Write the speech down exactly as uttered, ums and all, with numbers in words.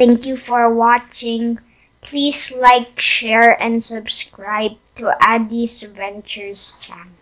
Thank you for watching. Please like, share, and subscribe to Addy's Ventures channel.